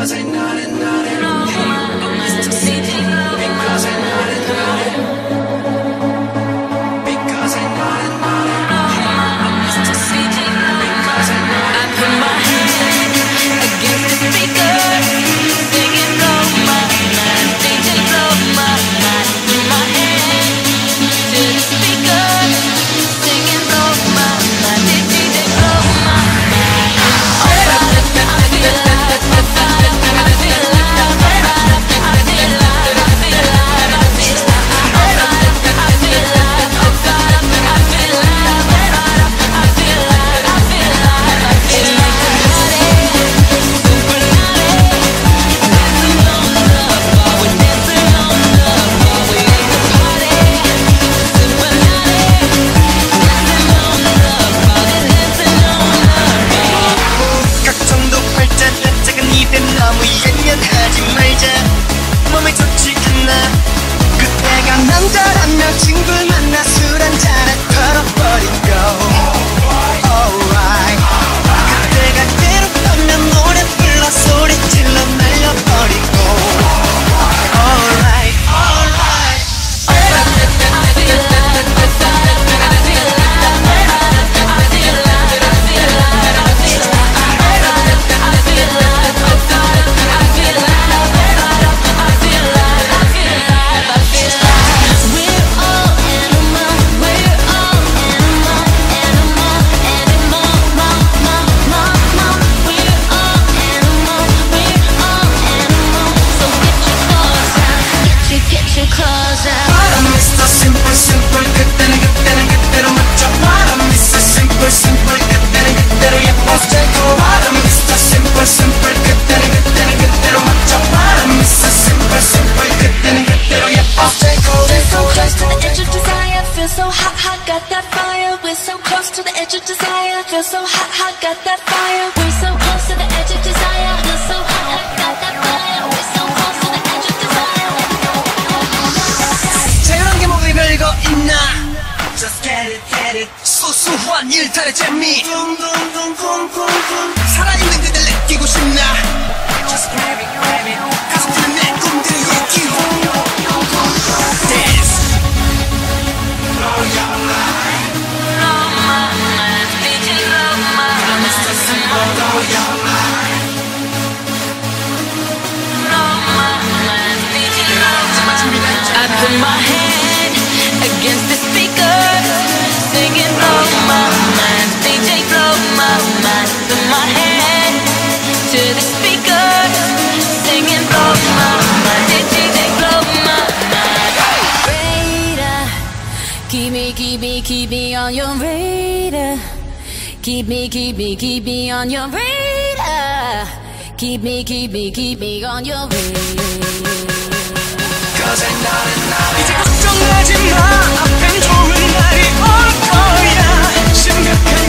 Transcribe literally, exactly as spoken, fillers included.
Because I know it, know it. Because I know it, know it. Because I know it, know it. Because I know it. I put my hand against the speaker, singing blow my mind. D J blow my mind. Put my hand to the speaker, singing blow my mind. D J blow my mind. Oh, I feel like, I feel like. 너무 예민하지 말자. 몸에 좋지 않나. 그때가 남자라면 친구를 만나 술 한잔에 털어버리고. Alright. 그때가 괴롭다면 노래 불러 소리 질러 날려버리고. Alright, alright. 소소한 일탈의 재미 살아있는 그댈 느끼고 싶나. Just grab it, grab it. 가슴 내 꿈들의 얘기. Dance. Blow your mind. Blow my mind. D J blow my mind. Mister Simple, blow your mind. Blow my mind. D J blow my mind. I put my hand against the speaker, singing blow my mind. D J blow my mind. Put my hand to the speaker, singing blow my mind. D J blow my mind. Radar, keep me, keep me, keep me on your radar. Keep me, keep me, keep me on your radar. Keep me, keep me, keep me on your radar. Cause I know it, know it. 이제 걱정하지 마. 앞엔 좋은 날이 올 거야. 심각한